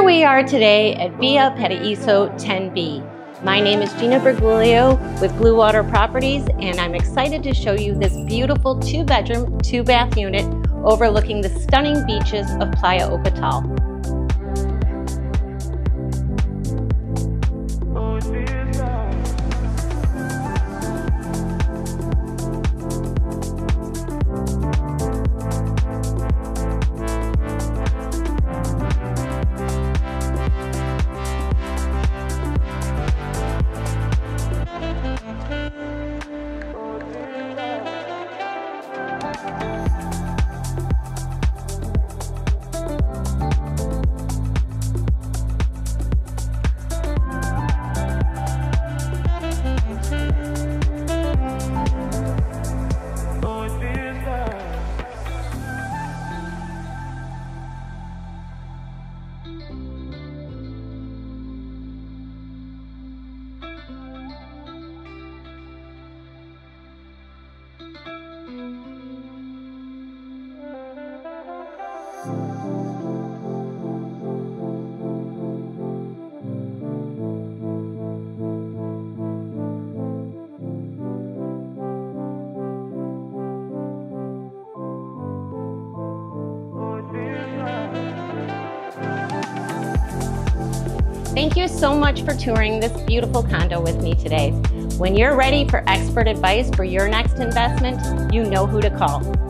we are today at Villa Paraiso 10B. My name is Gina Bergoglio with Blue Water Properties, and I'm excited to show you this beautiful 2-bedroom, 2-bath unit overlooking the stunning beaches of Playa Ocotal. Thank you so much for touring this beautiful condo with me today. When you're ready for expert advice for your next investment, you know who to call.